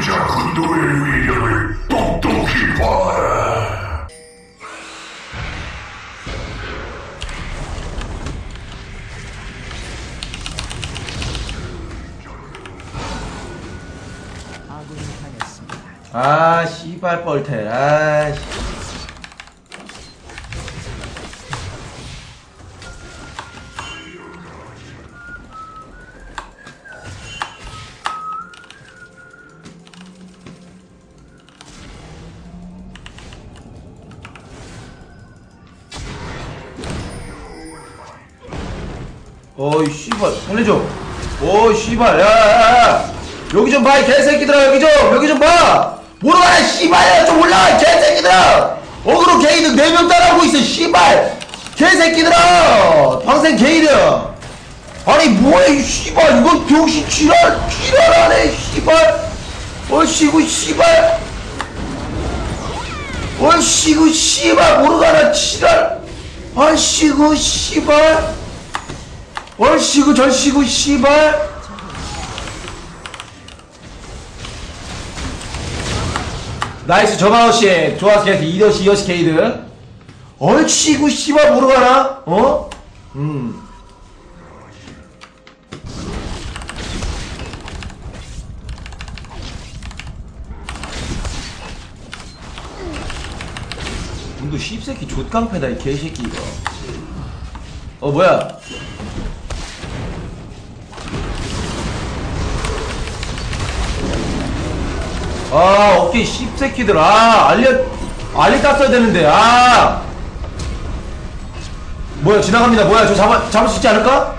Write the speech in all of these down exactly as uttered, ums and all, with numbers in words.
자군도의 위력을 똑똑히 봐라. 아 씨발 뻘테. 아 씨. 어이 씨발 살려줘. 어이 씨발 야야야 여기 좀 봐 이 개새끼들아. 여기 좀 여기 좀 봐. 뭐로 가라 씨발야. 좀 올라와 이 개새끼들아. 어그로 게이드 네 명 따라오고 있어 씨발 개새끼들아. 방생 게이드. 아니 뭐야 이 씨발 이건 병신 지랄 지랄하네 씨발. 어이씨구 씨발 어이씨구 씨발 뭐로 가라 지랄. 아이씨구 씨발 얼씨구 절씨구 씨발. 나이스 저마우씨 좋았어. 걔 이더시 이더시 케이드. 얼씨구 씨발 모르가나? 어? 음 문도 씹새끼 족깡패다 이 개새끼 이거. 어 뭐야 아 오케이 씹새끼들. 아 알려 알리 땄어야 되는데. 아 뭐야 지나갑니다. 뭐야 저 잡아 잡을 수 있지 않을까?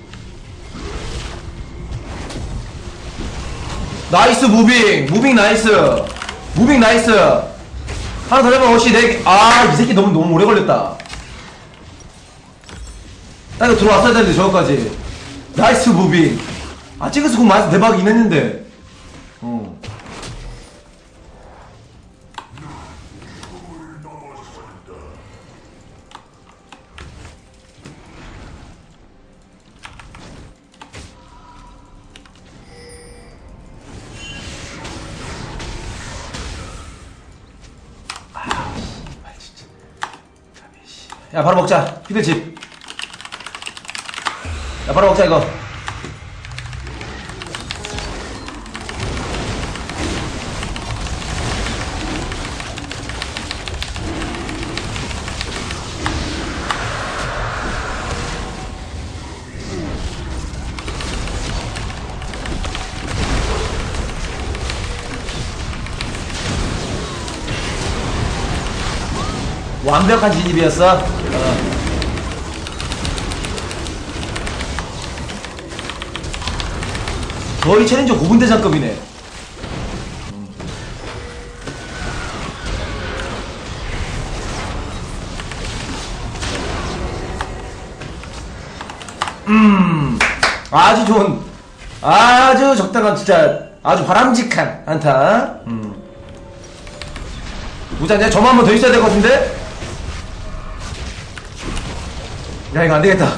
나이스 무빙 무빙 나이스 무빙 나이스. 하나 더 잡으면 어시 내. 아 이 새끼 너무 너무 오래 걸렸다. 나 이거 들어왔어야 되는데 저거까지. 나이스 무빙. 아 찍어서 공 맞아서 대박이긴 했는데. 어 야 바로 먹자 피들집. 야 바로 먹자 이거. 완벽한 진입이었어. 어. 거의 챌린저 구 분 대장급이네. 음 아주 좋은 아주 적당한 진짜 아주 바람직한 안타. 음. 우자 내가 저만 한 번 더 있어야 될 것 같은데? 야 이거 안되겠다.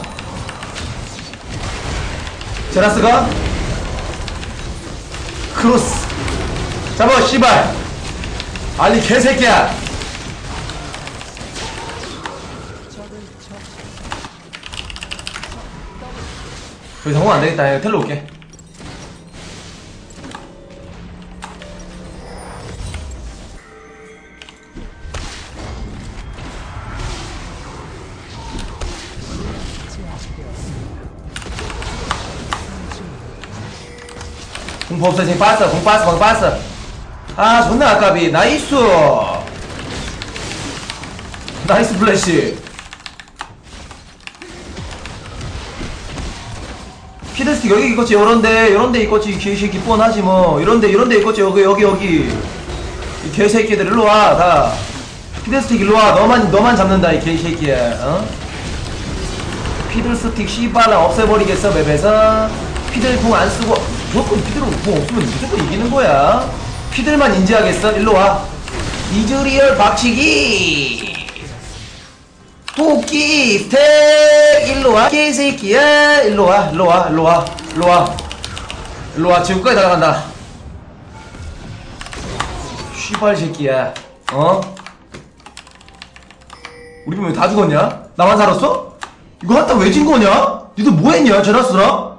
제라스가 크로스 잡아 씨발 알리 개새끼야. 저기 성공 안되겠다. 텔로 올게. 공포 없어. 지금 빠졌어. 공 빠졌어. 공 빠졌어. 아 존나 아까비. 나이스 나이스 플래시. 피드스틱 여기 있겠지. 요런데 요런데 있겠지. 개새끼 뻔하지 뭐. 이런데 요런데 있겠지. 여기 여기 여기 이 개새끼들 일로와. 다 피드스틱 일로와. 너만 너만 잡는다 이 개새끼야. 어? 피들스틱 씨발라 없애버리겠어 맵에서. 피들 궁 안쓰고 무조건 피들 궁 없으면 무조건 이기는 거야. 피들만 인지하겠어? 일로와. 이즈리얼 박치기 토끼 스택. 일로와 개새끼야. 일로와 일로와 일로와 일로와 일로와 지금까지 날아간다. 씨발 새끼야. 어? 우리 분 왜 다 죽었냐? 나만 살았어? 이거 한타 왜 진 거냐? 니들 뭐 했냐? 제라스랑?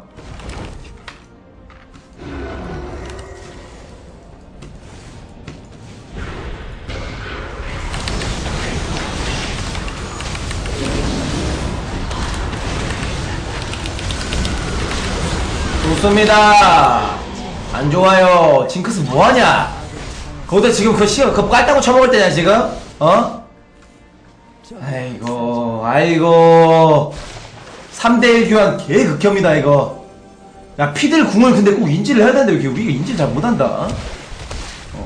좋습니다. 안 좋아요. 징크스 뭐하냐? 거기다 지금 그 시간 그 깔따고 쳐먹을 때냐 지금? 어? 아이고 아이고 삼 대 일 교환 개 극혐이다 이거. 야 피들 궁을 근데 꼭 인지를 해야 되는데 왜 우리가 인지를 잘 못한다. 어.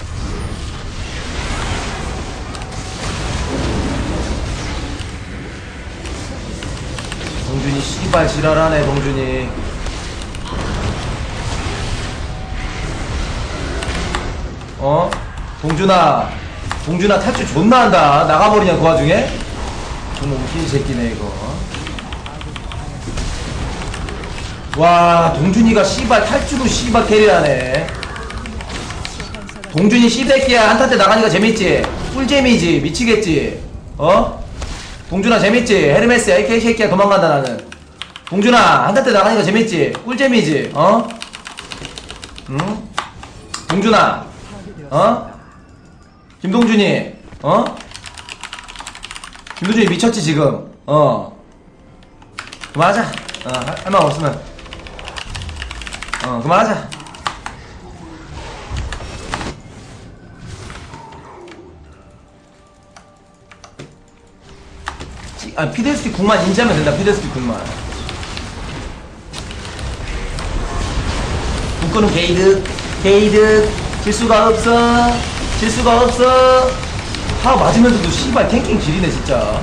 동준이 씨발 지랄하네 동준이. 어? 동준아 동준아 탈출 존나 한다. 나가버리냐 그 와중에? 정말 웃긴 새끼네 이거. 와 동준이가 씨발 탈출도 씨발 캐리하네. 동준이 씨새끼야. 한타 때 나가니까 재밌지? 꿀재미지. 미치겠지? 어? 동준아 재밌지? 헤르메스 에이케이 새끼야. 도망간다 나는. 동준아 한타 때 나가니까 재밌지? 꿀재미지? 어? 응? 동준아 어? 김동준이 어? 김동준이 미쳤지 지금. 어 그만하자. 어 할 말 없으면 어 그만하자. 아 피데스키 궁만 인지하면 된다. 피데스키 궁만. 궁거는 게이드 게이드 질수가 없어. 질수가 없어. 다 맞으면서도 씨발 탱킹 지리네 진짜.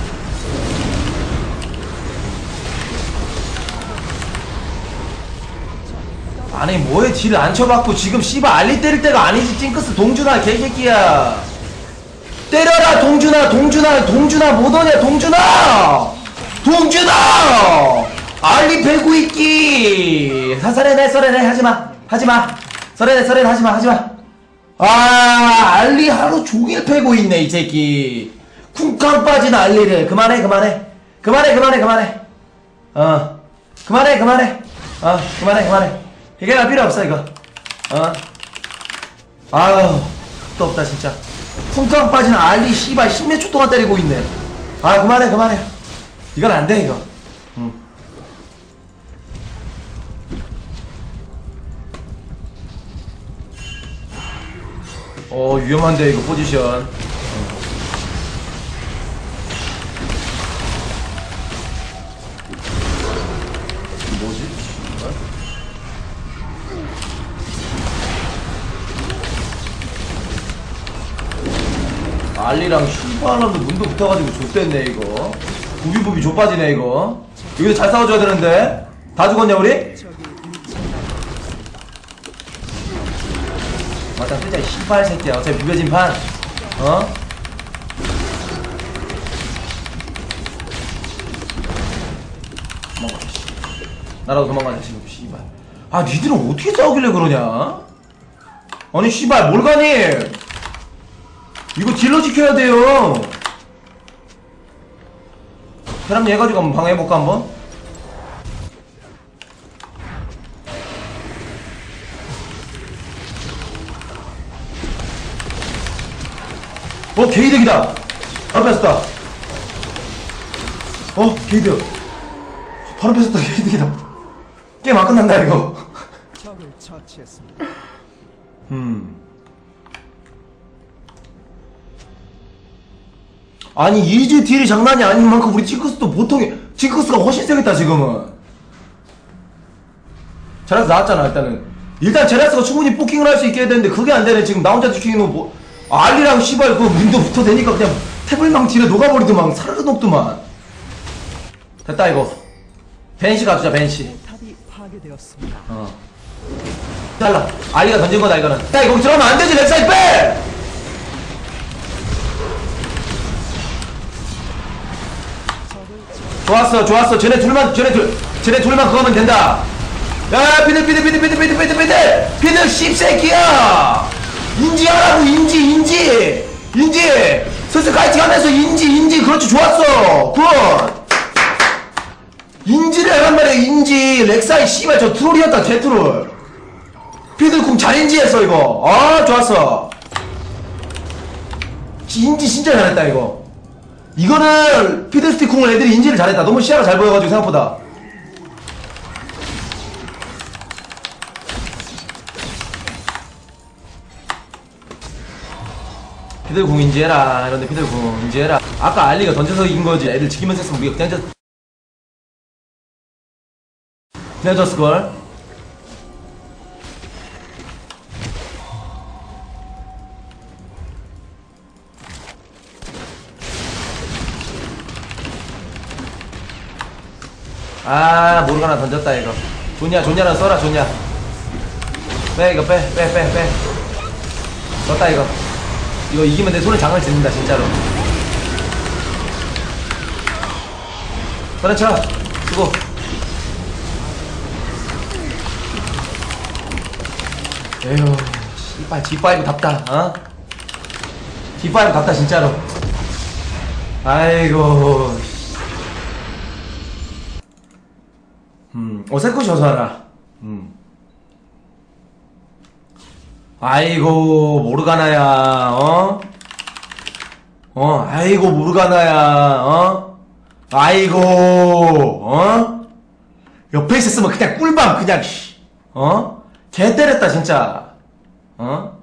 아니 뭐해 딜을 안 쳐받고 지금 씨발 알리 때릴 때가 아니지. 찡크스 동준아 개새끼야. 때려라 동준아 동준아 동준아 뭐더냐 동준아 동준아 알리 배구 있기. 사설해내 설해내 하지마 하지마 설해내 설해내 하지마 하지마. 아 알리 하루 종일 패고 있네 이 새끼. 쿵쾅 빠진 알리를. 그만해 그만해 그만해 그만해 그만해 어 그만해 그만해 어 그만해 그만해. 해결할 필요 없어 이거. 어 아유 또 없다 진짜. 쿵쾅 빠진 알리 씨발 십몇 초 동안 때리고 있네. 아 그만해 그만해. 이건 안돼 이거. 응. 어 위험한데 이거 포지션. 어. 뭐지? 알리랑 씨발놈도 문도 붙어가지고 좆됐네 이거. 부비부비 좆빠지네 이거. 여기서 잘 싸워줘야 되는데. 다 죽었냐 우리? 맞다 뜨자 씨발 새끼야. 어차피 비벼진 판. 어? 도망가자 씨. 나라도 도망가자 지금 씨발. 아 니들은 어떻게 싸우길래 그러냐? 아니 씨발 뭘 가니? 이거 딜러 지켜야 돼요. 사람 얘 가지고 한번 방해해볼까 한번? 어 게이득이다. 바로 뺐었다. 어 게이득 바로 뺐었다. 게이득이다. 게임 안 끝난다 이거. 음 아니 이제 딜이 장난이 아닌 만큼 우리 징크스도 보통에 징크스가 훨씬 세겠다 지금은. 제라스 나왔잖아. 일단은 일단 제라스가 충분히 포킹을 할 수 있게 해야 되는데 그게 안되네 지금. 나 혼자 지키는 뭐 알리랑 씨발 그 문도 붙어대니까 그냥 태블망 딜에 녹아버리더만. 사르르 녹더만. 됐다 이거. 벤시 가주자 벤시. 어 잘라. 알리가 던진 거다 이거는. 야 이거 들어가면 안되지. 렉사이 빼. 좋았어 좋았어. 쟤네 둘만 쟤네 둘 쟤네 둘만 그거 하면 된다. 야 피들 피들 피들 피들 피들 피들 피들 피들 씹새끼야. 인지하라고, 인지, 인지! 인지! 슬슬 카이팅 하면서 인지, 인지! 그렇지, 좋았어! 굿! 인지를 하란 말이야, 인지! 렉사이, 씨발, 저 트롤이었다, 개 트롤! 피들쿵 잘 인지했어, 이거! 아, 좋았어! 인지 진짜 잘했다, 이거. 이거는, 피들스틱 쿵을 애들이 인지를 잘했다. 너무 시야가 잘 보여가지고, 생각보다. 피들 궁 인지해라. 이런데 피들 궁 인지해라. 아까 알리가 던져서 이긴 거지. 애들 지키면서 했으면 우리가 그냥 졌 그냥 졌을걸. 아, 모르가나 던졌다 이거. 좋냐, 좋냐는 써라. 좋냐. 빼 이거 빼 빼 빼 빼 썼다 이거. 이거 이기면 내 손에 장을 짓는다 진짜로. 그래 쳐. 수고. 에휴 씨발 지 파이브 답다. 어? 지 파이브 답다 진짜로. 아이고. 음 어색하시 어서 하라. 음 아이고 모르가나야. 어? 어 아이고 모르가나야. 어? 아이고 어? 옆에 있었으면 그냥 꿀밤 그냥 씨. 어? 개 때렸다 진짜. 어?